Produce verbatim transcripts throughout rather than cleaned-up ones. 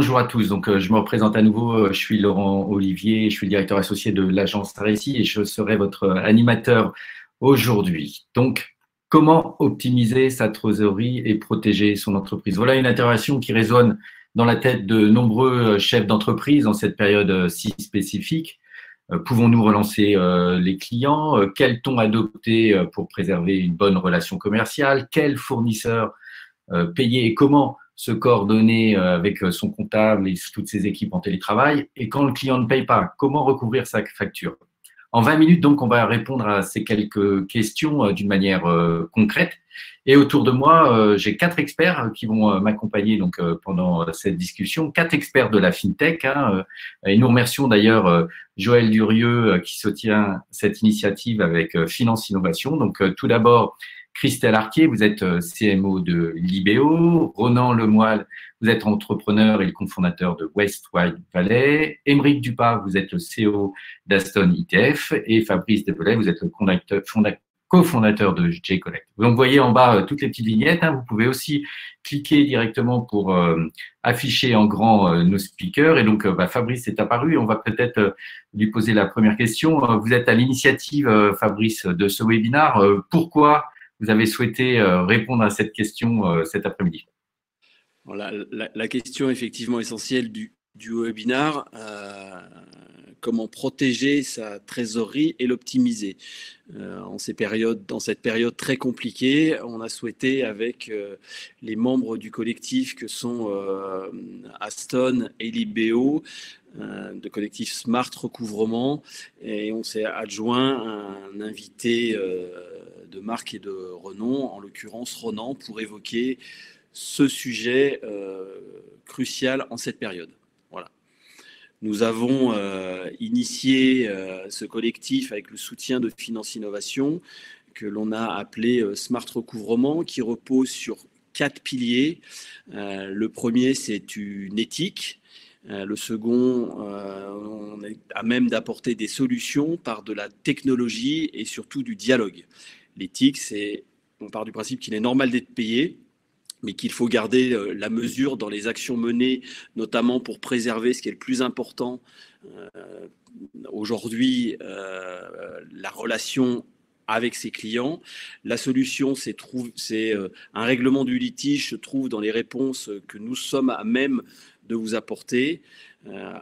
Bonjour à tous. Donc, euh, je me représente à nouveau. Euh, Je suis Laurent Olivier, je suis le directeur associé de l'agence Récit et je serai votre euh, animateur aujourd'hui. Donc, comment optimiser sa trésorerie et protéger son entreprise? Voilà une interrogation qui résonne dans la tête de nombreux euh, chefs d'entreprise en cette période euh, si spécifique. Euh, Pouvons-nous relancer euh, les clients? Euh, Quel ton adopter euh, pour préserver une bonne relation commerciale? Quel fournisseur euh, payer et comment se coordonner euh, avec euh, son comptable et toutes ses équipes en télétravail. Et quand le client ne paye pas, comment recouvrir sa facture? En vingt minutes, donc, on va répondre à ces quelques questions euh, d'une manière euh, concrète. Et autour de moi, euh, j'ai quatre experts qui vont euh, m'accompagner donc euh, pendant euh, cette discussion, quatre experts de la fintech. Hein, euh, et nous remercions d'ailleurs euh, Joël Durieux euh, qui soutient cette initiative avec euh, Finance Innovation. Donc, euh, tout d'abord, Christelle Arquier, vous êtes euh, C M O de Libéo. Ronan Lemoyle, vous êtes entrepreneur et le cofondateur de Westwide Valley. Émeric Dupas, vous êtes le C E O d'Aston I T F. Et Fabrice Debelay, vous êtes le cofondateur de J-Collect. Donc, vous voyez en bas euh, toutes les petites vignettes. Hein. Vous pouvez aussi cliquer directement pour euh, afficher en grand euh, nos speakers. Et donc, euh, bah, Fabrice est apparu. On va peut-être euh, lui poser la première question. Euh, vous êtes à l'initiative, euh, Fabrice, de ce webinaire. Euh, pourquoi vous avez souhaité euh, répondre à cette question euh, cet après-midi? La, la, la question effectivement essentielle du, du webinar, euh, comment protéger sa trésorerie et l'optimiser. Euh, en ces périodes, dans cette période très compliquée, on a souhaité avec euh, les membres du collectif que sont euh, Aston et Libéo, euh, de collectif Smart Recouvrement, et on s'est adjoint un invité euh, de marque et de renom, en l'occurrence Ronan, pour évoquer ce sujet euh, crucial en cette période. Voilà. Nous avons euh, initié euh, ce collectif avec le soutien de Finance Innovation que l'on a appelé euh, Smart Recouvrement, qui repose sur quatre piliers. Euh, le premier, c'est une éthique. Euh, le second, euh, on est à même d'apporter des solutions par de la technologie et surtout du dialogue. L'éthique, c'est, on part du principe qu'il est normal d'être payé, mais qu'il faut garder euh, la mesure dans les actions menées, notamment pour préserver ce qui est le plus important euh, aujourd'hui, euh, la relation avec ses clients. La solution, c'est, trouve, c'est euh, un règlement du litige se trouve dans les réponses que nous sommes à même de vous apporter. Euh,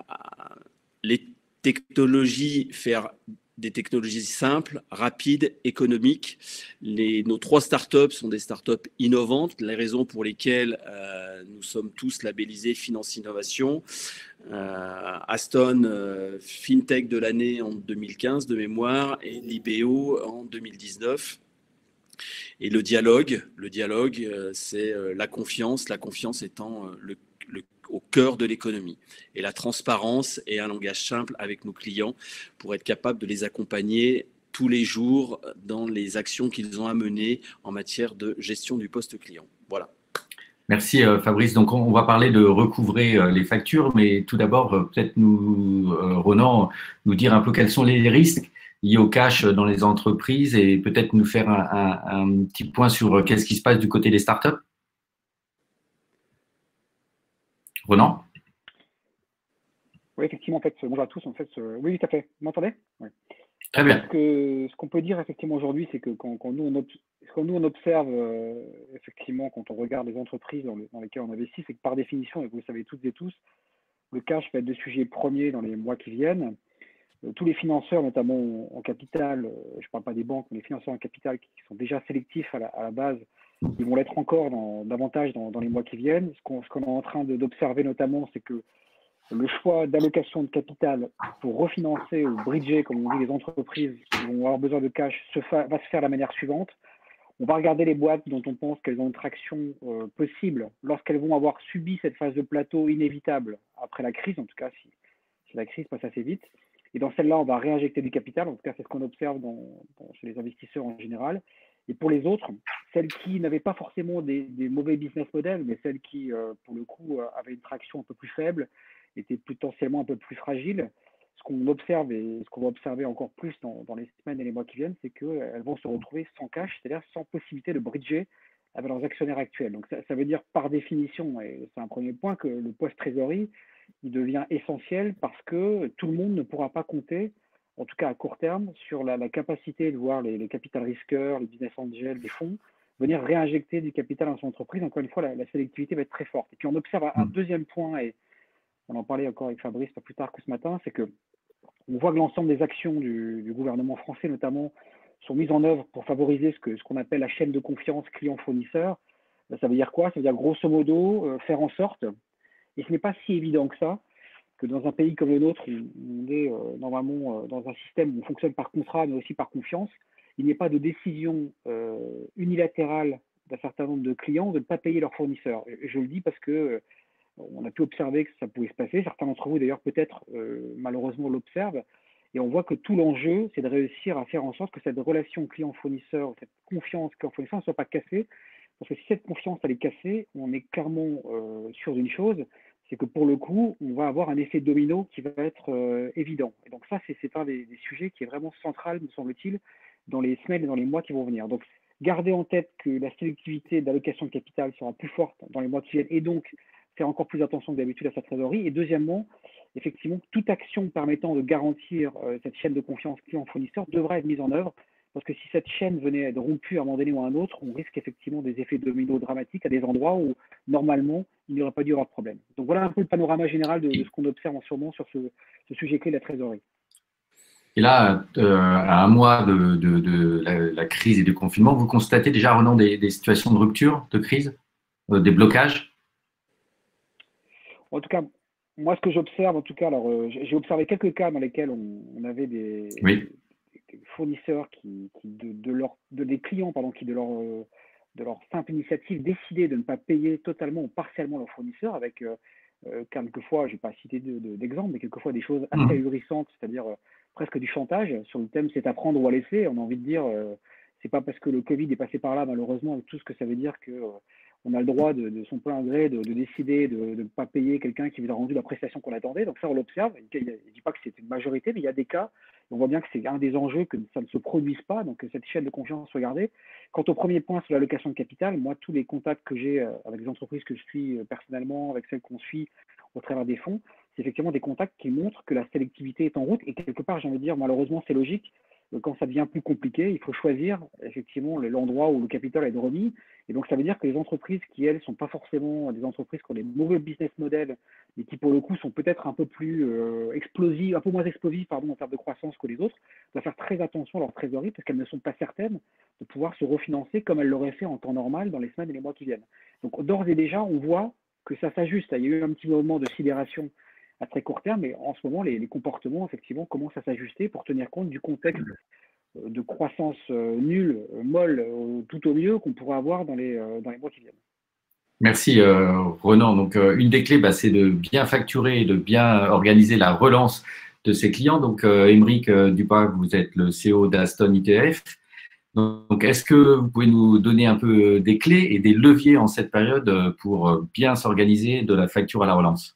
les technologies, faire des technologies simples, rapides, économiques. Les, nos trois startups sont des startups innovantes, les raisons pour lesquelles euh, nous sommes tous labellisés Finance Innovation. Euh, Aston, euh, FinTech de l'année en deux mille quinze de mémoire, et Libéo en deux mille dix-neuf. Et le dialogue, le dialogue, euh, c'est euh, la confiance, la confiance étant euh, le, le au cœur de l'économie. Et la transparence et un langage simple avec nos clients pour être capable de les accompagner tous les jours dans les actions qu'ils ont à mener en matière de gestion du poste client. Voilà. Merci euh, Fabrice. Donc on, on va parler de recouvrer euh, les factures, mais tout d'abord, euh, peut-être nous, euh, Ronan, nous dire un peu quels sont les risques liés au cash dans les entreprises et peut-être nous faire un, un, un petit point sur euh, qu'est-ce qui se passe du côté des startups. Ronan? Oui, effectivement, en fait, bonjour à tous. En fait, euh, oui, tout à fait. Vous m'entendez? Oui. Très En fait, bien. ce que ce qu'on peut dire effectivement aujourd'hui, c'est que quand, quand nous on, ob- quand nous on observe euh, effectivement, quand on regarde les entreprises dans, le- dans lesquelles on investit, c'est que par définition, et vous le savez toutes et tous, le cash va être le sujet premier dans les mois qui viennent. Euh, tous les financeurs, notamment en capital, euh, je ne parle pas des banques, mais les financeurs en capital qui sont déjà sélectifs à la, à la base, ils vont l'être encore dans, davantage dans, dans les mois qui viennent. Ce qu'on ce qu'on est en train de- d'observer notamment, c'est que le choix d'allocation de capital pour refinancer ou bridger, comme on dit, les entreprises qui vont avoir besoin de cash se fa- va se faire de la manière suivante. On va regarder les boîtes dont on pense qu'elles ont une traction euh, possible lorsqu'elles vont avoir subi cette phase de plateau inévitable après la crise, en tout cas si, si la crise passe assez vite. Et dans celle-là, on va réinjecter du capital, en tout cas c'est ce qu'on observe dans, dans, chez les investisseurs en général. Et pour les autres, celles qui n'avaient pas forcément des, des mauvais business models, mais celles qui, euh, pour le coup, euh, avaient une traction un peu plus faible, étaient potentiellement un peu plus fragiles. Ce qu'on observe et ce qu'on va observer encore plus dans, dans les semaines et les mois qui viennent, c'est qu'elles vont se retrouver sans cash, c'est-à-dire sans possibilité de bridger avec leurs actionnaires actuels. Donc ça, ça veut dire par définition, et c'est un premier point, que le poste trésorerie, il devient essentiel parce que tout le monde ne pourra pas compter, en tout cas à court terme, sur la, la capacité de voir les, les capital risqueurs, les business angels, les fonds, venir réinjecter du capital dans son entreprise. Encore une fois, la, la sélectivité va être très forte. Et puis on observe un, un deuxième point, et on en parlait encore avec Fabrice pas plus tard que ce matin, c'est que on voit que l'ensemble des actions du, du gouvernement français, notamment, sont mises en œuvre pour favoriser ce que ce qu'on appelle la chaîne de confiance client-fournisseur. Ça veut dire quoi? Ça veut dire grosso modo euh, faire en sorte, et ce n'est pas si évident que ça, que dans un pays comme le nôtre, où on est euh, normalement euh, dans un système où on fonctionne par contrat, mais aussi par confiance, il n'y ait pas de décision euh, unilatérale d'un certain nombre de clients de ne pas payer leurs fournisseurs. Et je le dis parce que euh, on a pu observer que ça pouvait se passer. Certains d'entre vous, d'ailleurs, peut-être, euh, malheureusement, l'observent. Et on voit que tout l'enjeu, c'est de réussir à faire en sorte que cette relation client-fournisseur, cette confiance client-fournisseur ne soit pas cassée. Parce que si cette confiance, elle est cassée, on est clairement euh, sûr d'une chose, c'est que pour le coup, on va avoir un effet domino qui va être euh, évident. Et donc ça, c'est un des, des sujets qui est vraiment central, me semble-t-il, dans les semaines et dans les mois qui vont venir. Donc, gardez en tête que la sélectivité d'allocation de capital sera plus forte dans les mois qui viennent, et donc faire encore plus attention que d'habitude à sa trésorerie. Et deuxièmement, effectivement, toute action permettant de garantir euh, cette chaîne de confiance client-fournisseur devra être mise en œuvre, parce que si cette chaîne venait à être rompue à un moment donné ou à un autre, on risque effectivement des effets dominos dramatiques à des endroits où, normalement, il n'y aurait pas dû y avoir de problème. Donc voilà un peu le panorama général de, de ce qu'on observe en ce moment sur ce, ce sujet clé de la trésorerie. Et là, euh, à un mois de, de, de la, la crise et du confinement, vous constatez déjà, Renan, des, des situations de rupture, de crise, euh, des blocages? En tout cas, moi, ce que j'observe, en tout cas, alors euh, j'ai observé quelques cas dans lesquels on, on avait des, oui. des fournisseurs qui, qui de, de leur, de, des clients, pardon, qui de leur, euh, de leur simple initiative décidaient de ne pas payer totalement ou partiellement leurs fournisseurs, avec euh, euh, quelquefois, je ne vais pas citer d'exemple, de, de, mais quelquefois des choses assez ahurissantes, c'est-à-dire euh, presque du chantage sur le thème c'est à prendre ou à laisser. On a envie de dire, euh, c'est pas parce que le Covid est passé par là, malheureusement, avec tout ce que ça veut dire que euh, on a le droit de, de son plein gré de, de décider de ne pas payer quelqu'un qui vous a rendu la prestation qu'on attendait. Donc ça, on l'observe. Je ne dis pas que c'est une majorité, mais il y a des cas. On voit bien que c'est un des enjeux que ça ne se produise pas, donc que cette chaîne de confiance soit gardée. Quant au premier point sur l'allocation de capital, moi, tous les contacts que j'ai avec les entreprises que je suis personnellement, avec celles qu'on suit au travers des fonds, c'est effectivement des contacts qui montrent que la sélectivité est en route. Et quelque part, j'ai envie de dire, malheureusement, c'est logique. Quand ça devient plus compliqué, il faut choisir effectivement l'endroit où le capital est remis. Et donc, ça veut dire que les entreprises qui, elles, ne sont pas forcément des entreprises qui ont des mauvais business models, mais qui, pour le coup, sont peut-être un peu plus euh, explosives, un peu moins explosives, pardon, en termes de croissance que les autres, doivent faire très attention à leur trésorerie parce qu'elles ne sont pas certaines de pouvoir se refinancer comme elles l'auraient fait en temps normal dans les semaines et les mois qui viennent. Donc, d'ores et déjà, on voit que ça s'ajuste. Il y a eu un petit moment de sidération à très court terme, mais en ce moment, les, les comportements, effectivement, commencent à s'ajuster pour tenir compte du contexte de croissance euh, nulle, euh, molle, euh, tout au mieux qu'on pourra avoir dans les, euh, dans les mois qui viennent. Merci euh, Renan. Donc, euh, une des clés, bah, c'est de bien facturer et de bien organiser la relance de ses clients. Donc, euh, Aymeric euh, Duprat, vous êtes le C E O d'Aston I T F. Donc, est-ce que vous pouvez nous donner un peu des clés et des leviers en cette période pour bien s'organiser de la facture à la relance?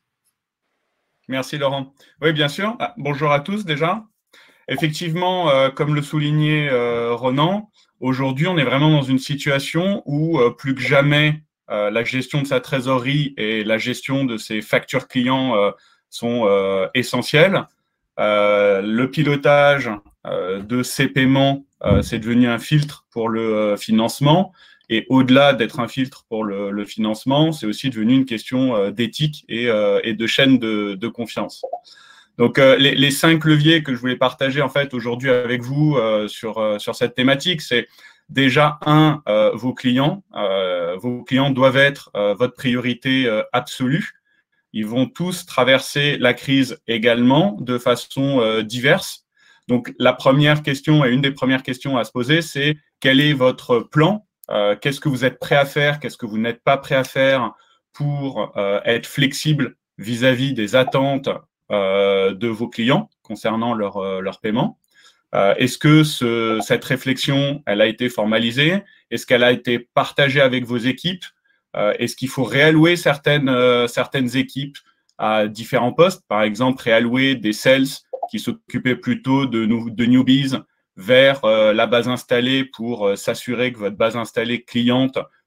Merci Laurent. Oui, bien sûr. Ah, bonjour à tous déjà. Effectivement, euh, comme le soulignait euh, Renan, aujourd'hui, on est vraiment dans une situation où euh, plus que jamais, euh, la gestion de sa trésorerie et la gestion de ses factures clients euh, sont euh, essentielles. Euh, le pilotage euh, de ces paiements, euh, c'est devenu un filtre pour le euh, financement. Et au-delà d'être un filtre pour le, le financement, c'est aussi devenu une question euh, d'éthique et, euh, et de chaîne de, de confiance. Donc, euh, les, les cinq leviers que je voulais partager en fait aujourd'hui avec vous euh, sur, euh, sur cette thématique, c'est déjà un, euh, vos clients. Euh, vos clients doivent être euh, votre priorité euh, absolue. Ils vont tous traverser la crise également de façon euh, diverse. Donc, la première question et une des premières questions à se poser, c'est quel est votre plan? euh, Qu'est-ce que vous êtes prêt à faire? Qu'est-ce que vous n'êtes pas prêt à faire pour euh, être flexible vis-à-vis des attentes euh, de vos clients concernant leur, euh, leur paiement? Euh, Est-ce que ce, cette réflexion, elle a été formalisée? Est-ce qu'elle a été partagée avec vos équipes? Euh, Est-ce qu'il faut réallouer certaines, euh, certaines équipes à différents postes? Par exemple, réallouer des sales qui s'occupaient plutôt de, de newbies vers euh, la base installée pour euh, s'assurer que votre base installée cliente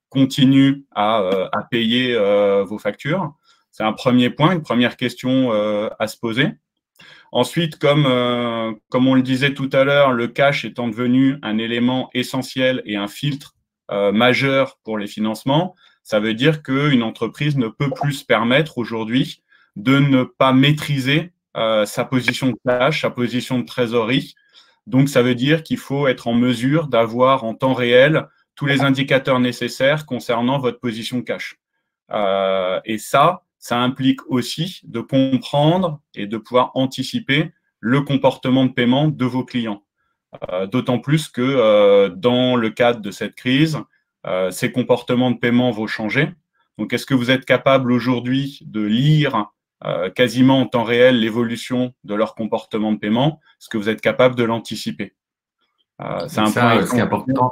continuent à, euh, à payer euh, vos factures. C'est un premier point, une première question euh, à se poser. Ensuite, comme, euh, comme on le disait tout à l'heure, le cash étant devenu un élément essentiel et un filtre euh, majeur pour les financements, ça veut dire qu'une entreprise ne peut plus se permettre aujourd'hui de ne pas maîtriser euh, sa position de cash, sa position de trésorerie. Donc, ça veut dire qu'il faut être en mesure d'avoir en temps réel tous les indicateurs nécessaires concernant votre position cash. Euh, et ça, ça implique aussi de comprendre et de pouvoir anticiper le comportement de paiement de vos clients. Euh, d'autant plus que euh, dans le cadre de cette crise, euh, ces comportements de paiement vont changer. Donc, est-ce que vous êtes capable aujourd'hui de lire euh, quasiment en temps réel l'évolution de leur comportement de paiement? Est-ce que vous êtes capable de l'anticiper? euh, C'est un ça, point euh, c'est important.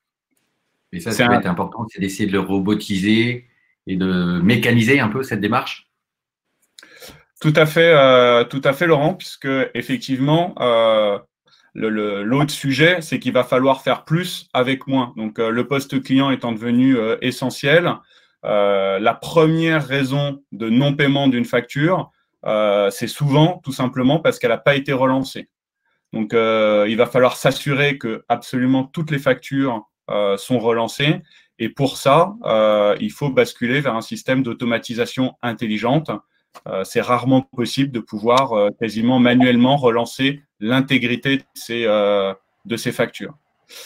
Et ça, ce qui va être important, c'est d'essayer de le robotiser et de mécaniser un peu cette démarche. Tout à fait, euh, tout à fait, Laurent, puisque effectivement, euh, le, le, l'autre sujet, c'est qu'il va falloir faire plus avec moins. Donc, euh, le poste client étant devenu euh, essentiel, euh, la première raison de non-paiement d'une facture, euh, c'est souvent tout simplement parce qu'elle n'a pas été relancée. Donc, euh, il va falloir s'assurer que absolument toutes les factures euh, sont relancées. Et pour ça, euh, il faut basculer vers un système d'automatisation intelligente. Euh, c'est rarement possible de pouvoir euh, quasiment manuellement relancer l'intégrité de ces, euh, de ces factures.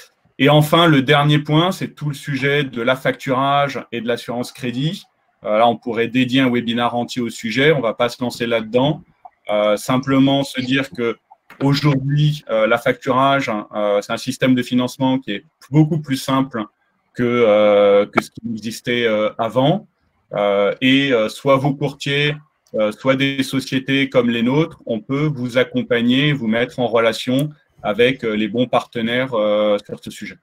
Et enfin, le dernier point, c'est tout le sujet de l'affacturage et de l'assurance crédit. Euh, là, on pourrait dédier un webinaire entier au sujet. On ne va pas se lancer là-dedans. Euh, simplement se dire que aujourd'hui, euh, l'affacturage, euh, c'est un système de financement qui est beaucoup plus simple que, euh, que ce qui existait euh, avant. Euh, et euh, soit vos courtiers, euh, soit des sociétés comme les nôtres, on peut vous accompagner, vous mettre en relation avec euh, les bons partenaires euh, sur ce sujet.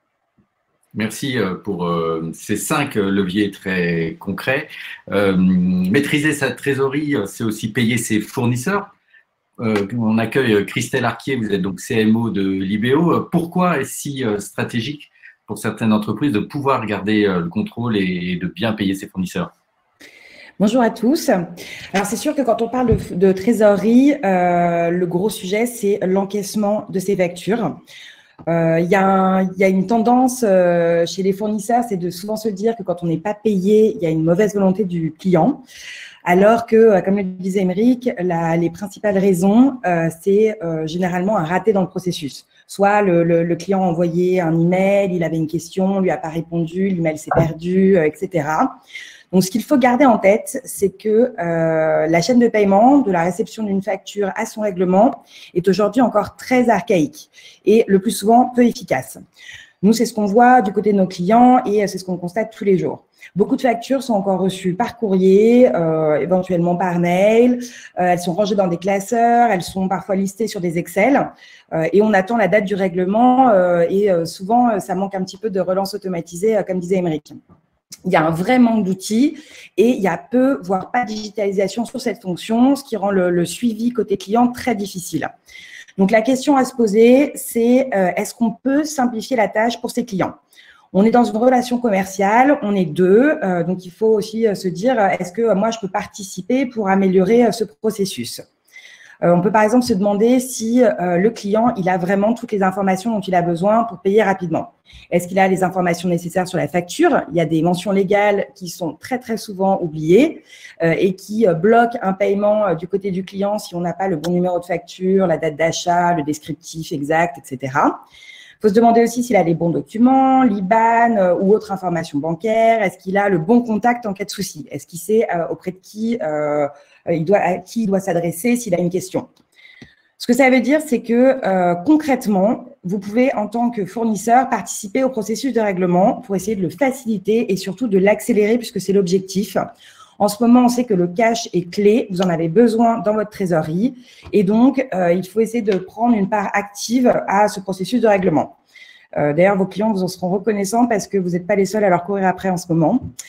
Merci pour euh, ces cinq leviers très concrets. Euh, maîtriser sa trésorerie, c'est aussi payer ses fournisseurs. Euh, on accueille Christelle Arquier, vous êtes donc C M O de Libéo. Pourquoi est-ce si euh, stratégique pour certaines entreprises de pouvoir garder euh, le contrôle et, et de bien payer ses fournisseurs? Bonjour à tous. Alors, c'est sûr que quand on parle de, de trésorerie, euh, le gros sujet, c'est l'encaissement de ces factures. Il euh, y, y a une tendance euh, chez les fournisseurs, c'est de souvent se dire que quand on n'est pas payé, il y a une mauvaise volonté du client. Alors que, comme le disait Émeric, la, les principales raisons, euh, c'est euh, généralement un raté dans le processus. Soit le, le, le client a envoyé un email, il avait une question, on lui a pas répondu, l'email s'est perdu, euh, et cetera. Donc, ce qu'il faut garder en tête, c'est que euh, la chaîne de paiement, de la réception d'une facture à son règlement, est aujourd'hui encore très archaïque et le plus souvent peu efficace. Nous, c'est ce qu'on voit du côté de nos clients et c'est ce qu'on constate tous les jours. Beaucoup de factures sont encore reçues par courrier, euh, éventuellement par mail. Euh, elles sont rangées dans des classeurs, elles sont parfois listées sur des Excel euh, et on attend la date du règlement euh, et euh, souvent, ça manque un petit peu de relance automatisée, euh, comme disait Émeric. Il y a un vrai manque d'outils et il y a peu, voire pas de digitalisation sur cette fonction, ce qui rend le, le suivi côté client très difficile. Donc, la question à se poser, c'est euh, est-ce qu'on peut simplifier la tâche pour ses clients? On est dans une relation commerciale, on est deux, euh, donc il faut aussi euh, se dire, est-ce que euh, moi, je peux participer pour améliorer euh, ce processus? Euh, on peut par exemple se demander si euh, le client, il a vraiment toutes les informations dont il a besoin pour payer rapidement. Est-ce qu'il a les informations nécessaires sur la facture? Il y a des mentions légales qui sont très, très souvent oubliées euh, et qui euh, bloquent un paiement euh, du côté du client si on n'a pas le bon numéro de facture, la date d'achat, le descriptif exact, et cetera. Il faut se demander aussi s'il a les bons documents, l'I B A N euh, ou autres informations bancaires. Est-ce qu'il a le bon contact en cas de souci? Est-ce qu'il sait euh, auprès de qui, euh, il doit, à qui il doit s'adresser s'il a une question? Ce que ça veut dire, c'est que euh, concrètement, vous pouvez, en tant que fournisseur, participer au processus de règlement pour essayer de le faciliter et surtout de l'accélérer puisque c'est l'objectif. En ce moment, on sait que le cash est clé, vous en avez besoin dans votre trésorerie et donc, euh, il faut essayer de prendre une part active à ce processus de règlement. Euh, D'ailleurs, vos clients vous en seront reconnaissants parce que vous n'êtes pas les seuls à leur courir après en ce moment.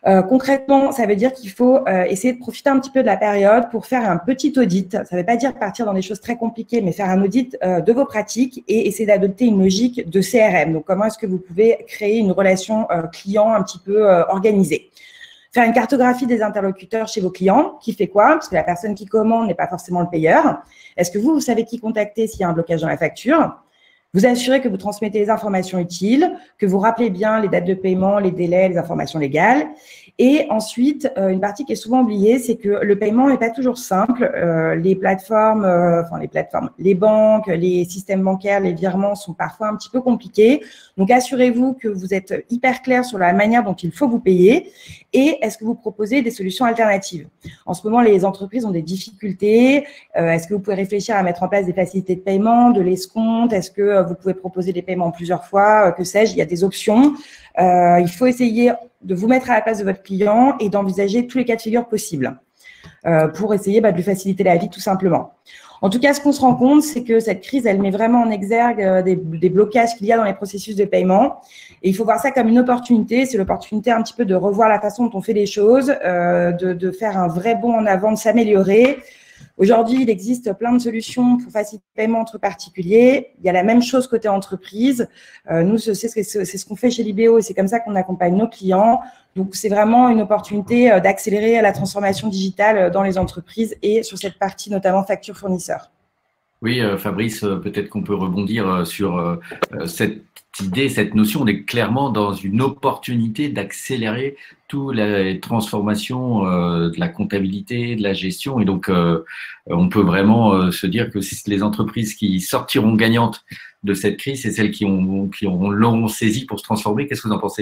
Euh, concrètement, ça veut dire qu'il faut euh, essayer de profiter un petit peu de la période pour faire un petit audit. Ça ne veut pas dire partir dans des choses très compliquées, mais faire un audit euh, de vos pratiques et essayer d'adopter une logique de C R M. Donc, comment est-ce que vous pouvez créer une relation euh, client un petit peu euh, organisée? Faire une cartographie des interlocuteurs chez vos clients. Qui fait quoi? Parce que la personne qui commande n'est pas forcément le payeur. Est-ce que vous, vous savez qui contacter s'il y a un blocage dans la facture? Vous assurez que vous transmettez les informations utiles, que vous rappelez bien les dates de paiement, les délais, les informations légales. Et ensuite, euh, une partie qui est souvent oubliée, c'est que le paiement n'est pas toujours simple. Euh, les plateformes, euh, enfin les plateformes, les banques, les systèmes bancaires, les virements sont parfois un petit peu compliqués. Donc, assurez-vous que vous êtes hyper clair sur la manière dont il faut vous payer et est-ce que vous proposez des solutions alternatives. En ce moment, les entreprises ont des difficultés. Euh, est-ce que vous pouvez réfléchir à mettre en place des facilités de paiement, de l'escompte? Est-ce que euh, vous pouvez proposer des paiements plusieurs fois? euh, Que sais-je? Il y a des options. Euh, il faut essayer de vous mettre à la place de votre client et d'envisager tous les cas de figure possibles euh, pour essayer bah, de lui faciliter la vie tout simplement. En tout cas, ce qu'on se rend compte, c'est que cette crise, elle met vraiment en exergue euh, des, des blocages qu'il y a dans les processus de paiement. Et il faut voir ça comme une opportunité. C'est l'opportunité un petit peu de revoir la façon dont on fait les choses, euh, de, de faire un vrai bond en avant, de s'améliorer. Aujourd'hui, il existe plein de solutions pour faciliter le paiement entre particuliers. Il y a la même chose côté entreprise. Euh, nous, c'est ce, c'est ce qu'on fait chez Libéo et c'est comme ça qu'on accompagne nos clients. Donc, c'est vraiment une opportunité d'accélérer la transformation digitale dans les entreprises et sur cette partie, notamment facture fournisseur. Oui, euh, Fabrice, peut-être qu'on peut rebondir sur euh, cette idée, cette notion. On est clairement dans une opportunité d'accélérer toute la transformation euh, de la comptabilité, de la gestion. Et donc, euh, on peut vraiment euh, se dire que les entreprises qui sortiront gagnantes de cette crise, c'est celles qui ont, qui ont, l'ont saisi pour se transformer. Qu'est-ce que vous en pensez ?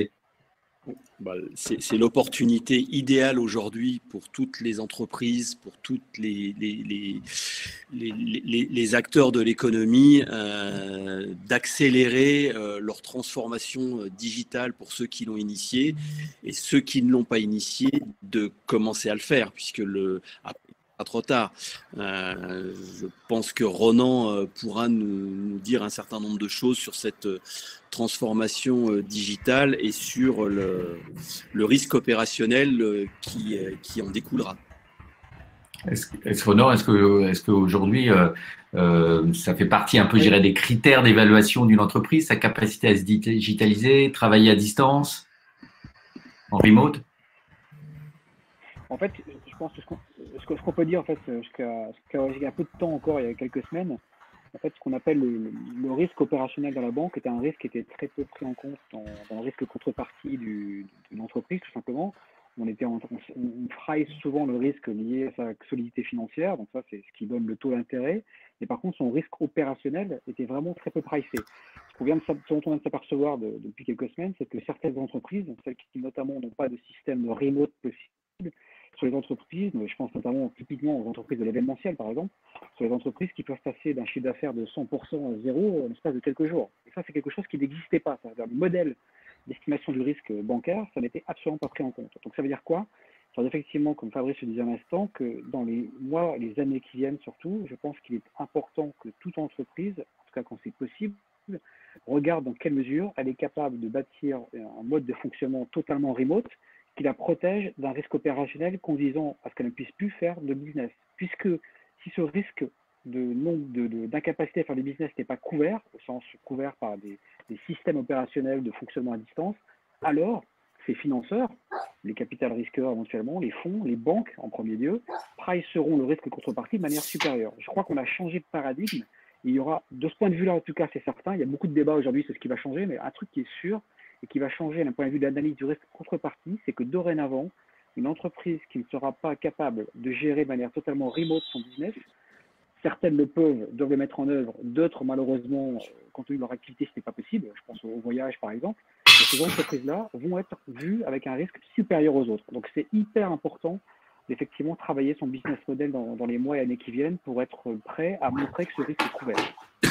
Bah, c'est l'opportunité idéale aujourd'hui pour toutes les entreprises, pour tous les, les, les, les, les, les acteurs de l'économie euh, d'accélérer euh, leur transformation digitale pour ceux qui l'ont initiée et ceux qui ne l'ont pas initiée de commencer à le faire puisque le... pas trop tard. Euh, je pense que Ronan euh, pourra nous, nous dire un certain nombre de choses sur cette euh, transformation euh, digitale et sur le, le risque opérationnel euh, qui, euh, qui en découlera. Est-ce est Ronan, est-ce que, est-ce qu'aujourd'hui, euh, euh, ça fait partie un peu, je dirais, des critères d'évaluation d'une entreprise, sa capacité à se digitaliser, travailler à distance, en remote? En fait, je pense que ce qu'on ce qu'on peut dire, en fait, jusqu'à jusqu'à un peu de temps encore, il y a quelques semaines, en fait, ce qu'on appelle le, le, le risque opérationnel dans la banque était un risque qui était très peu pris en compte dans, dans le risque contrepartie du, d'une entreprise, tout simplement. On, était en, on, on fraye souvent le risque lié à sa solidité financière, donc ça, c'est ce qui donne le taux d'intérêt. Mais par contre, son risque opérationnel était vraiment très peu pricé. Ce qu'on vient de, ce dont on vient de s'apercevoir de, depuis quelques semaines, c'est que certaines entreprises, celles qui notamment n'ont pas de système de remote possible, sur les entreprises, je pense notamment typiquement aux entreprises de l'événementiel par exemple, sur les entreprises qui peuvent passer d'un chiffre d'affaires de cent pour cent à zéro en l'espace de quelques jours. Et ça, c'est quelque chose qui n'existait pas. C'est-à-dire le modèle d'estimation du risque bancaire, ça n'était absolument pas pris en compte. Donc ça veut dire quoi? Ça veut dire effectivement, comme Fabrice le disait un instant, que dans les mois, les années qui viennent surtout, je pense qu'il est important que toute entreprise, en tout cas quand c'est possible, regarde dans quelle mesure elle est capable de bâtir un mode de fonctionnement totalement remote qui la protège d'un risque opérationnel conduisant à ce qu'elle ne puisse plus faire de business. Puisque si ce risque de nombre de, de, d'incapacité à faire du business n'est pas couvert, au sens couvert par des, des systèmes opérationnels de fonctionnement à distance, alors ces financeurs, les capital risqueurs éventuellement, les fonds, les banques en premier lieu, priceront le risque contrepartie de manière supérieure. Je crois qu'on a changé de paradigme. Il y aura, de ce point de vue-là en tout cas, c'est certain, il y a beaucoup de débats aujourd'hui sur ce qui va changer, mais un truc qui est sûr, et qui va changer d'un point de vue d'analyse du risque contrepartie, c'est que dorénavant, une entreprise qui ne sera pas capable de gérer de manière totalement remote son business, certaines le peuvent, doivent le mettre en œuvre, d'autres malheureusement, compte tenu de leur activité, ce n'est pas possible, je pense au voyage par exemple, et ces entreprises-là vont être vues avec un risque supérieur aux autres. Donc c'est hyper important d'effectivement travailler son business model dans, dans les mois et années qui viennent pour être prêt à montrer que ce risque est couvert.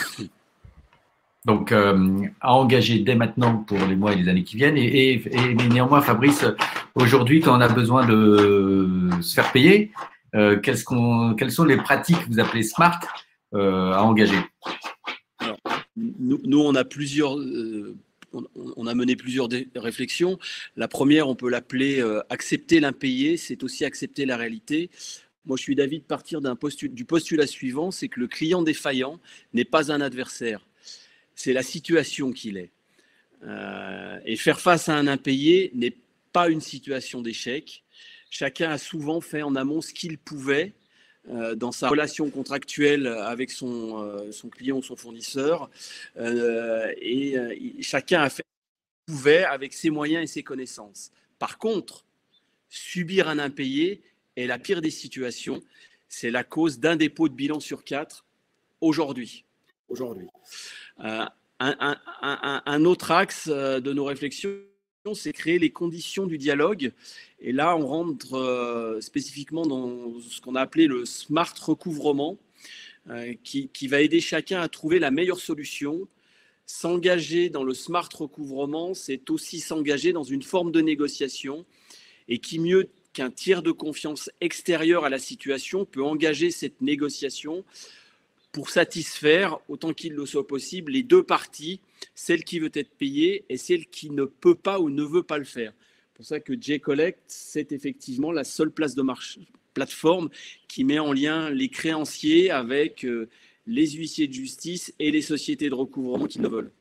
Donc, euh, à engager dès maintenant pour les mois et les années qui viennent. Et, et, et mais néanmoins, Fabrice, aujourd'hui, quand on a besoin de se faire payer, euh, qu'est-ce qu'on, quelles sont les pratiques que vous appelez smart euh, à engager? Alors, nous, nous, on a plusieurs, euh, on, on a mené plusieurs réflexions. La première, on peut l'appeler euh, accepter l'impayé, c'est aussi accepter la réalité. Moi, je suis d'avis de partir d'un postu- du postulat suivant, c'est que le client défaillant n'est pas un adversaire, c'est la situation qu'il est. Euh, et faire face à un impayé n'est pas une situation d'échec. Chacun a souvent fait en amont ce qu'il pouvait euh, dans sa relation contractuelle avec son, euh, son client ou son fournisseur. Euh, et euh, chacun a fait ce qu'il pouvait avec ses moyens et ses connaissances. Par contre, subir un impayé est la pire des situations. C'est la cause d'un dépôt de bilan sur quatre aujourd'hui. Aujourd'hui. Euh, un, un, un, un autre axe de nos réflexions, c'est créer les conditions du dialogue. Et là, on rentre euh, spécifiquement dans ce qu'on a appelé le smart recouvrement, euh, qui, qui va aider chacun à trouver la meilleure solution. S'engager dans le smart recouvrement, c'est aussi s'engager dans une forme de négociation. Et qui mieux qu'un tiers de confiance extérieur à la situation peut engager cette négociation pour satisfaire, autant qu'il le soit possible, les deux parties, celle qui veut être payée et celle qui ne peut pas ou ne veut pas le faire. C'est pour ça que J-Collect, c'est effectivement la seule place de marché, plateforme qui met en lien les créanciers avec les huissiers de justice et les sociétés de recouvrement qui le veulent.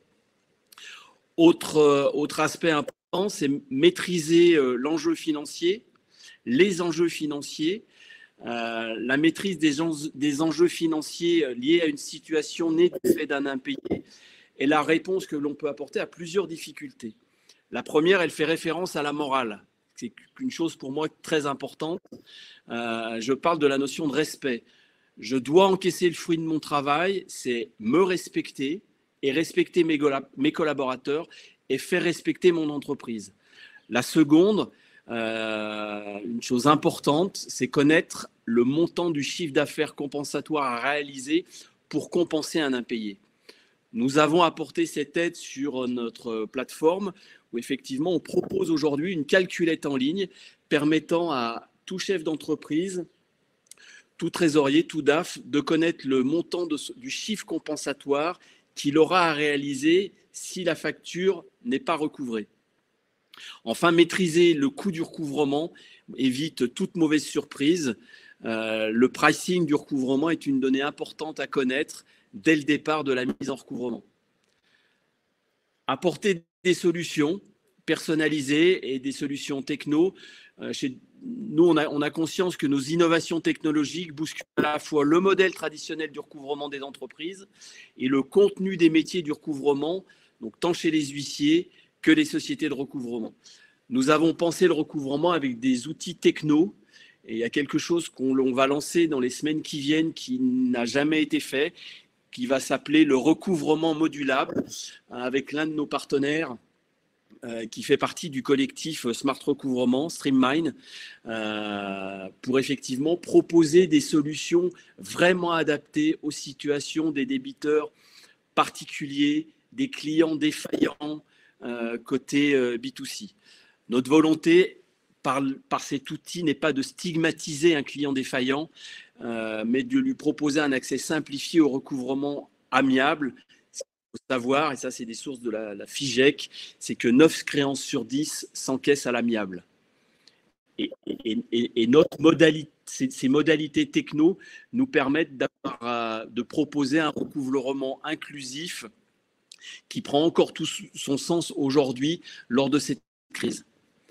Autre, autre aspect important, c'est maîtriser l'enjeu financier, les enjeux financiers, euh, la maîtrise des, en, des enjeux financiers liés à une situation née du fait d'un impayé est la réponse que l'on peut apporter à plusieurs difficultés. La première, elle fait référence à la morale. C'est une chose pour moi très importante. Euh, je parle de la notion de respect. Je dois encaisser le fruit de mon travail, c'est me respecter et respecter mes, mes collaborateurs et faire respecter mon entreprise. La seconde, euh, une chose importante, c'est connaître le montant du chiffre d'affaires compensatoire à réaliser pour compenser un impayé. Nous avons apporté cette aide sur notre plateforme où effectivement on propose aujourd'hui une calculette en ligne permettant à tout chef d'entreprise, tout trésorier, tout D A F de connaître le montant de, du chiffre compensatoire qu'il aura à réaliser si la facture n'est pas recouvrée. Enfin, maîtriser le coût du recouvrement évite toute mauvaise surprise. Euh, le pricing du recouvrement est une donnée importante à connaître dès le départ de la mise en recouvrement. Apporter des solutions personnalisées et des solutions techno. Euh, chez nous, on a, on a conscience que nos innovations technologiques bousculent à la fois le modèle traditionnel du recouvrement des entreprises et le contenu des métiers du recouvrement, donc tant chez les huissiers que les sociétés de recouvrement. Nous avons pensé le recouvrement avec des outils techno et il y a quelque chose qu'on va lancer dans les semaines qui viennent qui n'a jamais été fait, qui va s'appeler le recouvrement modulable avec l'un de nos partenaires euh, qui fait partie du collectif Smart Recouvrement, Streamline, euh, pour effectivement proposer des solutions vraiment adaptées aux situations des débiteurs particuliers, des clients défaillants, Euh, côté euh, B deux C. Notre volonté par, par cet outil n'est pas de stigmatiser un client défaillant, euh, mais de lui proposer un accès simplifié au recouvrement amiable. Il faut savoir, et ça c'est des sources de la, la FIGEC, c'est que neuf créances sur dix s'encaissent à l'amiable. Et, et, et, et notre modalité, ces, ces modalités techno nous permettent d'avoir, de proposer un recouvrement inclusif qui prend encore tout son sens aujourd'hui lors de cette crise.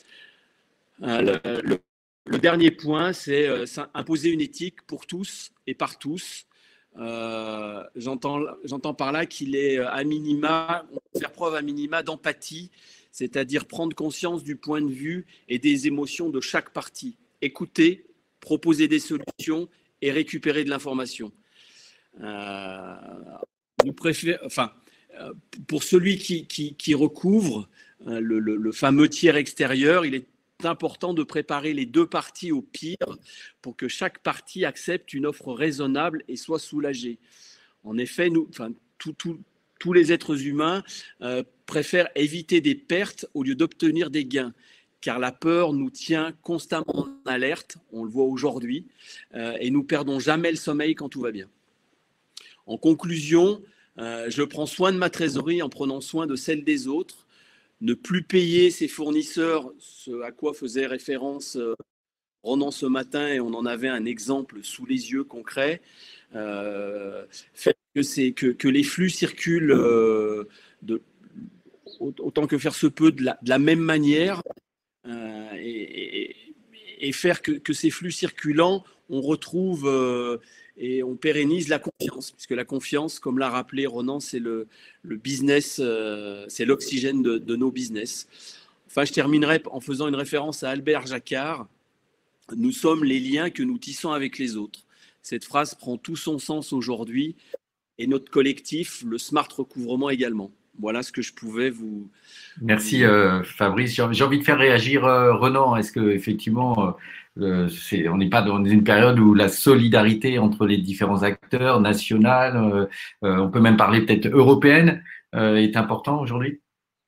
Euh, le, le, le dernier point, c'est euh, imposer une éthique pour tous et par tous. Euh, j'entends, j'entends par là qu'il est à minima, on peut faire preuve à minima d'empathie, c'est-à-dire prendre conscience du point de vue et des émotions de chaque partie. Écouter, proposer des solutions et récupérer de l'information. Euh, nous préférons, enfin, pour celui qui, qui, qui recouvre le, le, le fameux tiers extérieur, il est important de préparer les deux parties au pire pour que chaque partie accepte une offre raisonnable et soit soulagée. En effet, nous, enfin, tout, tout, tous les êtres humains euh, préfèrent éviter des pertes au lieu d'obtenir des gains, car la peur nous tient constamment en alerte, on le voit aujourd'hui, euh, et nous perdons jamais le sommeil quand tout va bien. En conclusion, Euh, je prends soin de ma trésorerie en prenant soin de celle des autres. ne plus payer ses fournisseurs, ce à quoi faisait référence euh, Ronan ce matin, et on en avait un exemple sous les yeux concret, euh, fait que, c'est, que, que les flux circulent euh, de, autant que faire se peut de la, de la même manière, euh, et, et, et faire que, que ces flux circulants, on retrouve euh, et on pérennise la confiance, puisque la confiance, comme l'a rappelé Ronan, c'est le, le business, euh, c'est l'oxygène de, de nos business. Enfin, je terminerai en faisant une référence à Albert Jacquard. Nous sommes les liens que nous tissons avec les autres. Cette phrase prend tout son sens aujourd'hui, et notre collectif, le Smart Recouvrement également. Voilà ce que je pouvais vous… Merci euh, Fabrice. J'ai envie de faire réagir euh, Ronan. Est-ce que effectivement, euh, c'est, on n'est pas dans une période où la solidarité entre les différents acteurs nationales, euh, euh, on peut même parler peut-être européenne, euh, est important aujourd'hui?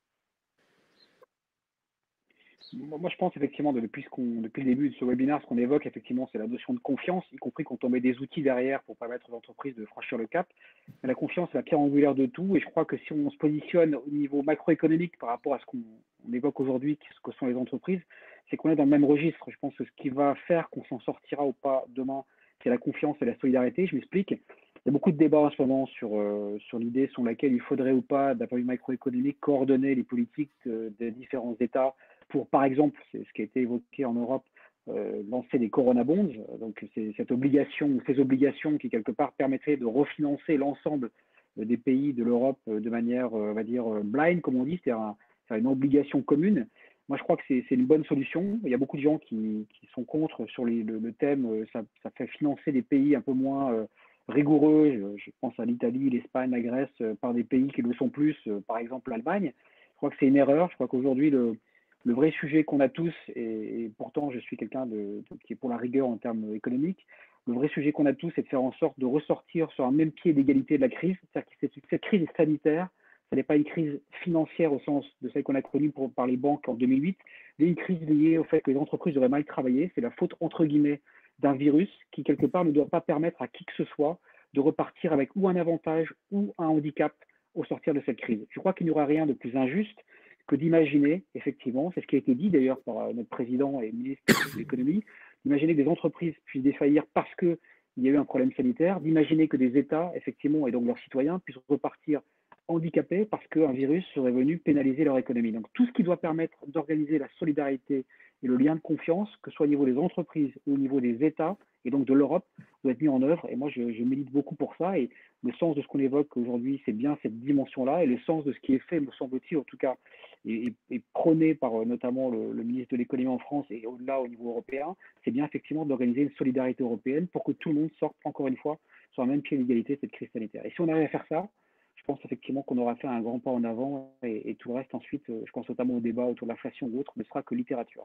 Moi, je pense effectivement, depuis, ce qu'on, depuis le début de ce webinaire, ce qu'on évoque effectivement, c'est la notion de confiance, y compris quand on met des outils derrière pour permettre aux entreprises de franchir le cap. Mais la confiance, c'est la pierre angulaire de tout. Et je crois que si on se positionne au niveau macroéconomique par rapport à ce qu'on on évoque aujourd'hui, ce que sont les entreprises, c'est qu'on est dans le même registre. Je pense que ce qui va faire qu'on s'en sortira ou pas demain, c'est la confiance et la solidarité. Je m'explique. Il y a beaucoup de débats en ce moment sur, euh, sur l'idée sur laquelle il faudrait ou pas, d'un point de vue macroéconomique, coordonner les politiques de, des différents États pour, par exemple, c'est ce qui a été évoqué en Europe, euh, lancer des Corona Bonds. Donc, c'est cette obligation, ces obligations qui, quelque part, permettraient de refinancer l'ensemble des pays de l'Europe de manière, on va dire, blind, comme on dit, c'est-à-dire un, une obligation commune. Moi, je crois que c'est une bonne solution. Il y a beaucoup de gens qui, qui sont contre sur les, le, le thème, ça, ça fait financer des pays un peu moins euh, rigoureux. Je, je pense à l'Italie, l'Espagne, la Grèce, euh, par des pays qui le sont plus, euh, par exemple l'Allemagne. Je crois que c'est une erreur. Je crois qu'aujourd'hui, le Le vrai sujet qu'on a tous, et, et pourtant je suis quelqu'un de, de, qui est pour la rigueur en termes économiques, le vrai sujet qu'on a tous, c'est de faire en sorte de ressortir sur un même pied d'égalité de la crise. C'est-à-dire que cette, cette crise sanitaire, ce n'est pas une crise financière au sens de celle qu'on a connue pour, par les banques en deux mille huit, mais une crise liée au fait que les entreprises auraient mal travaillé. C'est la faute, entre guillemets, d'un virus qui, quelque part, ne doit pas permettre à qui que ce soit de repartir avec ou un avantage ou un handicap au sortir de cette crise. Je crois qu'il n'y aura rien de plus injuste que d'imaginer, effectivement, c'est ce qui a été dit d'ailleurs par notre président et ministre de l'économie, d'imaginer que des entreprises puissent défaillir parce qu'il y a eu un problème sanitaire, d'imaginer que des États, effectivement, et donc leurs citoyens, puissent repartir handicapés parce qu'un virus serait venu pénaliser leur économie. Donc tout ce qui doit permettre d'organiser la solidarité et le lien de confiance, que ce soit au niveau des entreprises ou au niveau des États, et donc de l'Europe, doit être mis en œuvre. Et moi, je, je milite beaucoup pour ça. Et le sens de ce qu'on évoque aujourd'hui, c'est bien cette dimension-là. Et le sens de ce qui est fait, me semble-t-il, en tout cas, est, est prôné par notamment le, le ministre de l'économie en France et au-delà au niveau européen, c'est bien effectivement d'organiser une solidarité européenne pour que tout le monde sorte, encore une fois, sur un même pied d'égalité de cette crise sanitaire. Et si on arrive à faire ça, je pense effectivement qu'on aura fait un grand pas en avant et, et tout le reste ensuite, je pense notamment au débat autour de l'inflation ou autre, ne sera que littérature.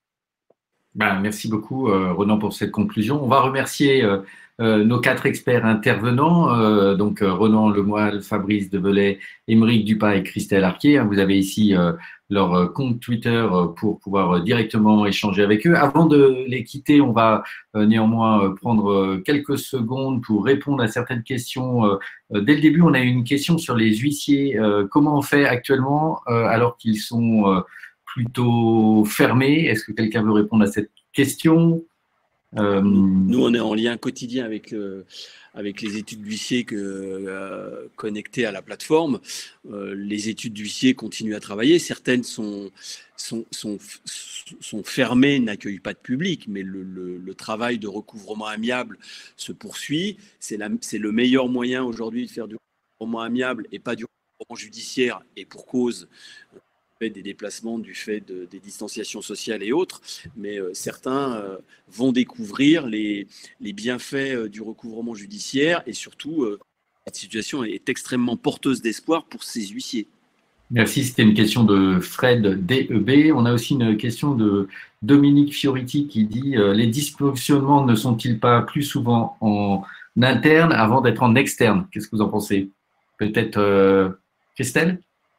Ben, merci beaucoup, euh, Ronan, pour cette conclusion. On va remercier euh, euh, nos quatre experts intervenants, euh, donc euh, Ronan Lemoyle, Fabrice Debelay, Émeric Dupas et Christelle Arquier. Vous avez ici euh, leur euh, compte Twitter euh, pour pouvoir euh, directement échanger avec eux. Avant de les quitter, on va euh, néanmoins euh, prendre euh, quelques secondes pour répondre à certaines questions. Euh, euh, dès le début, on a eu une question sur les huissiers. Euh, comment on fait actuellement euh, alors qu'ils sont… Euh, plutôt fermé? Est-ce que quelqu'un veut répondre à cette question? euh... Nous, on est en lien quotidien avec, euh, avec les études d'huissier que, euh, connectées à la plateforme. Euh, les études d'huissier continuent à travailler. Certaines sont, sont, sont, sont fermées, n'accueillent pas de public, mais le, le, le travail de recouvrement amiable se poursuit. C'est le meilleur moyen aujourd'hui de faire du recouvrement amiable et pas du recouvrement judiciaire, et pour cause des déplacements du fait de, des distanciations sociales et autres, mais euh, certains euh, vont découvrir les, les bienfaits euh, du recouvrement judiciaire et surtout, euh, cette situation est extrêmement porteuse d'espoir pour ces huissiers. Merci, c'était une question de Fred D E B. On a aussi une question de Dominique Fioriti qui dit euh, « Les dysfonctionnements ne sont-ils pas plus souvent en interne avant d'être en externe ?» Qu'est-ce que vous en pensez? Peut-être euh, Christelle?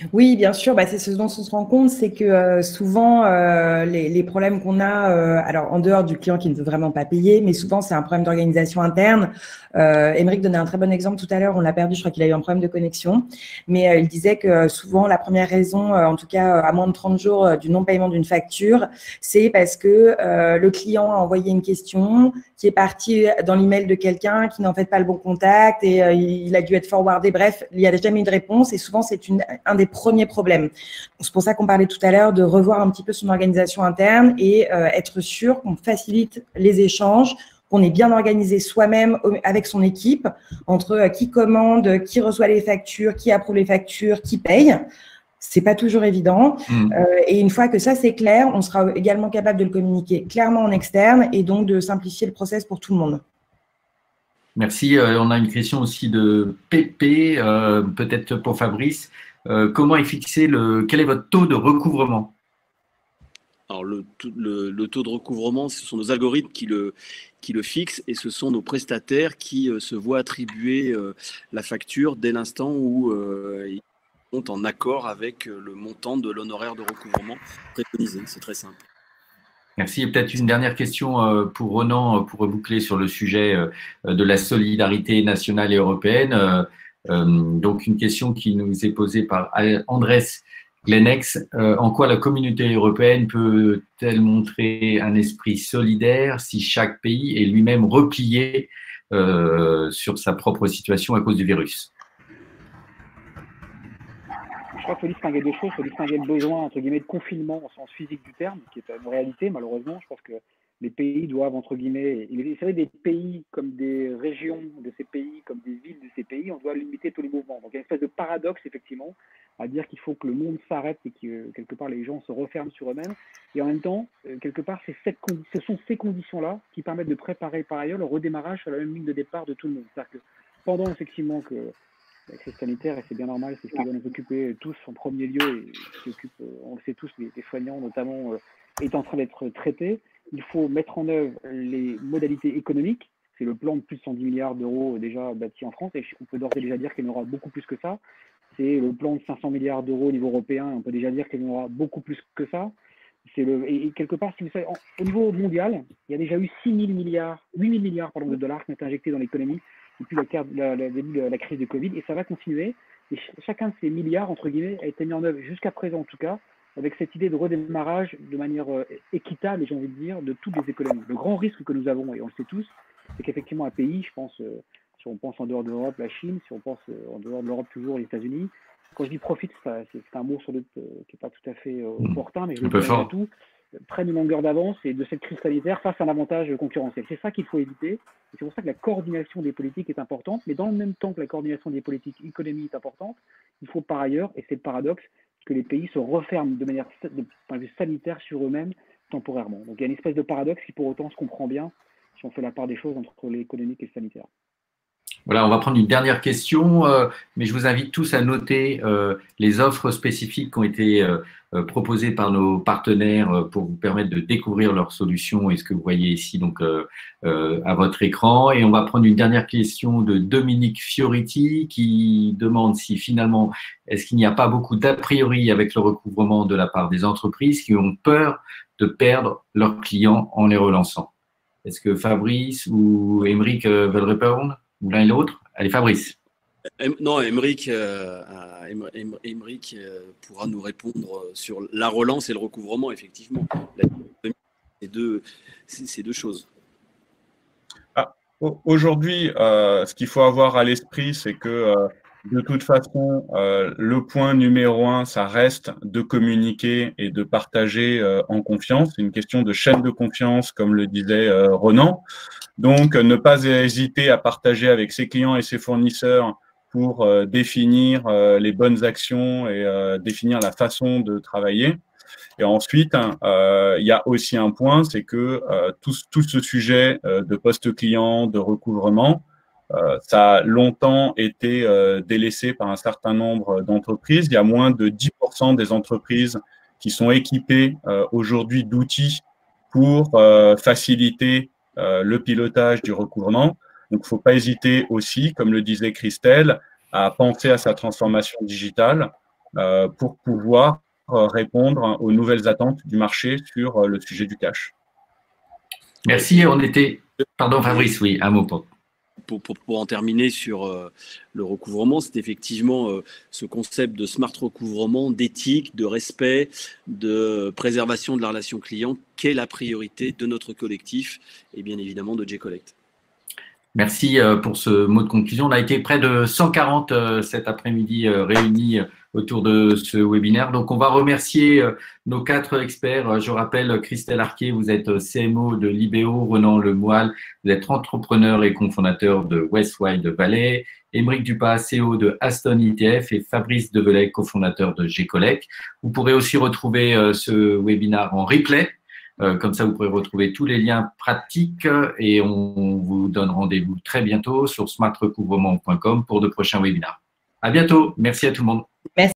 Oui, bien sûr. Bah, c'est ce dont on se rend compte, c'est que euh, souvent euh, les, les problèmes qu'on a, euh, alors en dehors du client qui ne veut vraiment pas payer, mais souvent c'est un problème d'organisation interne. Euh, Émeric donnait un très bon exemple tout à l'heure. On l'a perdu, je crois qu'il a eu un problème de connexion, mais euh, il disait que euh, souvent la première raison, euh, en tout cas euh, à moins de trente jours euh, du non-paiement d'une facture, c'est parce que euh, le client a envoyé une question qui est partie dans l'email de quelqu'un qui n'en fait pas le bon contact et euh, il a dû être forwardé. Bref, il n'y a jamais eu de réponse et souvent c'est une un des premiers problèmes. C'est pour ça qu'on parlait tout à l'heure de revoir un petit peu son organisation interne et euh, être sûr qu'on facilite les échanges, qu'on est bien organisé soi-même avec son équipe, entre euh, qui commande, qui reçoit les factures, qui approuve les factures, qui paye. C'est pas toujours évident. Mmh. Euh, et une fois que ça, c'est clair, on sera également capable de le communiquer clairement en externe et donc de simplifier le process pour tout le monde. Merci. Euh, on a une question aussi de Pépé, euh, peut-être pour Fabrice. Euh, comment est fixé le, quel est votre taux de recouvrement? Alors le, le, le taux de recouvrement, ce sont nos algorithmes qui le, qui le fixent et ce sont nos prestataires qui euh, se voient attribuer euh, la facture dès l'instant où euh, ils sont en accord avec le montant de l'honoraire de recouvrement préconisé. C'est très simple. Merci. Et peut-être une dernière question pour Ronan, pour boucler sur le sujet de la solidarité nationale et européenne. Donc, une question qui nous est posée par Andrés Glenex. En quoi la communauté européenne peut-elle montrer un esprit solidaire si chaque pays est lui-même replié sur sa propre situation à cause du virus? Je crois qu'il faut distinguer deux choses. Il faut distinguer le besoin, entre guillemets, de confinement au sens physique du terme, qui est une réalité, malheureusement. Je pense que les pays doivent, entre guillemets, c'est vrai, des pays comme des régions de ces pays, comme des villes de ces pays, on doit limiter tous les mouvements. Donc il y a une espèce de paradoxe, effectivement, à dire qu'il faut que le monde s'arrête et que, quelque part, les gens se referment sur eux-mêmes. Et en même temps, quelque part, c'est cette, ce sont ces conditions-là qui permettent de préparer, par ailleurs, le redémarrage sur la même ligne de départ de tout le monde. C'est-à-dire que pendant, effectivement, que la crise sanitaire, et c'est bien normal, c'est ce qui doit nous occuper tous en premier lieu, et qui occupe, on le sait tous, les, les soignants notamment, euh, est en train d'être traité. Il faut mettre en œuvre les modalités économiques. C'est le plan de plus de cent dix milliards d'euros déjà bâti en France, et on peut d'ores et déjà dire qu'il y en aura beaucoup plus que ça. C'est le plan de cinq cents milliards d'euros au niveau européen, on peut déjà dire qu'il y en aura beaucoup plus que ça. C'est le, et, et quelque part, si vous savez, en, au niveau mondial, il y a déjà eu six mille milliards, huit mille milliards pardon, de dollars qui ont été injectés dans l'économie depuis la, la, la, la, la crise de Covid, et ça va continuer. Et ch chacun de ces milliards, entre guillemets, a été mis en œuvre jusqu'à présent, en tout cas, avec cette idée de redémarrage de manière euh, équitable, j'ai envie de dire, de toutes les économies. Le grand risque que nous avons, et on le sait tous, c'est qu'effectivement, un pays, je pense, euh, si on pense en dehors de l'Europe, la Chine, si on pense euh, en dehors de l'Europe, toujours les États-Unis, quand je dis profite, c'est un mot sur le, euh, qui n'est pas tout à fait euh, opportun, mais je le dis malgré tout, prennent une longueur d'avance et de cette crise sanitaire face à un avantage concurrentiel. C'est ça qu'il faut éviter. Et c'est pour ça que la coordination des politiques est importante. Mais dans le même temps que la coordination des politiques économiques est importante, il faut par ailleurs, et c'est le paradoxe, que les pays se referment de manière de point de vue sanitaire sur eux-mêmes temporairement. Donc il y a une espèce de paradoxe qui pour autant se comprend bien si on fait la part des choses entre l'économique et le sanitaire. Voilà, on va prendre une dernière question, euh, mais je vous invite tous à noter euh, les offres spécifiques qui ont été euh, proposées par nos partenaires euh, pour vous permettre de découvrir leurs solutions et ce que vous voyez ici donc euh, euh, à votre écran. Et on va prendre une dernière question de Dominique Fioriti qui demande si finalement, est-ce qu'il n'y a pas beaucoup d'a priori avec le recouvrement de la part des entreprises qui ont peur de perdre leurs clients en les relançant? Est-ce que Fabrice ou Émeric euh, veulent répondre? Ou l'un et l'autre? Allez, Fabrice. Non, Émeric euh, Émeric euh, pourra nous répondre sur la relance et le recouvrement, effectivement. C'est deux, deux choses. Ah, aujourd'hui, euh, ce qu'il faut avoir à l'esprit, c'est que euh, de toute façon, euh, le point numéro un, ça reste de communiquer et de partager euh, en confiance. C'est une question de chaîne de confiance, comme le disait euh, Ronan. Donc, ne pas hésiter à partager avec ses clients et ses fournisseurs pour euh, définir euh, les bonnes actions et euh, définir la façon de travailler. Et ensuite, euh, il y a aussi un point, c'est que euh, tout, tout ce sujet euh, de poste client, de recouvrement, euh, ça a longtemps été euh, délaissé par un certain nombre d'entreprises. Il y a moins de dix pour cent des entreprises qui sont équipées euh, aujourd'hui d'outils pour euh, faciliter Euh, le pilotage du recouvrement. Donc, il ne faut pas hésiter aussi, comme le disait Christelle, à penser à sa transformation digitale euh, pour pouvoir euh, répondre aux nouvelles attentes du marché sur euh, le sujet du cash. Merci, on était… Pardon Fabrice, oui, un mot pour… Pour, pour, pour en terminer sur euh, le recouvrement, c'est effectivement euh, ce concept de smart recouvrement, d'éthique, de respect, de préservation de la relation client qui est la priorité de notre collectif et bien évidemment de J-Collect. Merci pour ce mot de conclusion. On a été près de cent quarante cet après-midi réunis autour de ce webinaire. Donc, on va remercier nos quatre experts. Je rappelle, Christelle Arquet, vous êtes C M O de Libéo, Ronan Lemoyle, vous êtes entrepreneur et cofondateur de Westwide Valley, Émeric Dupas, C E O de Aston E T F et Fabrice Develay, cofondateur de J-Collect. Vous pourrez aussi retrouver ce webinaire en replay. Comme ça, vous pourrez retrouver tous les liens pratiques et on vous donne rendez-vous très bientôt sur smart recouvrement point com pour de prochains webinaires. À bientôt. Merci à tout le monde. Merci.